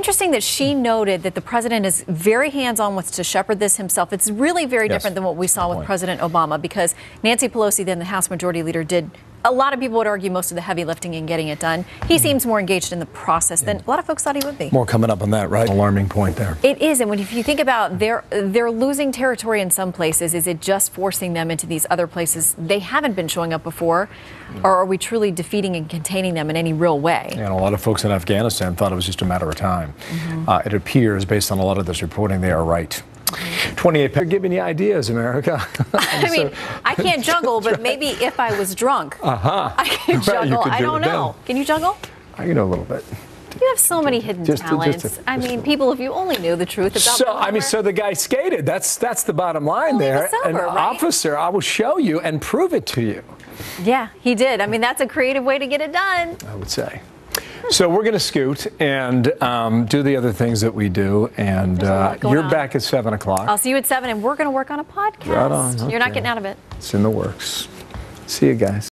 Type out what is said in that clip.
interesting that she noted that the president is very hands-on, wants to shepherd this himself. It's really very different than what we saw with President Obama, because Nancy Pelosi, then the House Majority Leader, did, a lot of people would argue, most of the heavy lifting in getting it done. He seems more engaged in the process than a lot of folks thought he would be. More coming up on that, right? Alarming point there. It is, and if you think about they're losing territory in some places, is it just forcing them into these other places they haven't been showing up before, or are we truly defeating and containing them in any real way? And a lot of folks in Afghanistan thought it was just a matter of time. It appears, based on a lot of this reporting, they are right. 28. They're giving you ideas, America. I mean, I can't juggle, but maybe if I was drunk, I could juggle. I don't know. Can you juggle? I can do a little bit. You have so many hidden talents. I mean, people, if you only knew the truth about so the guy skated. That's the bottom line there. An officer, I will show you and prove it to you. Yeah, he did. I mean, that's a creative way to get it done, I would say. So we're going to scoot and do the other things that we do, and you're back at 7 o'clock. I'll see you at 7, and we're going to work on a podcast. Right on. Okay. You're not getting out of it. It's in the works. See you guys.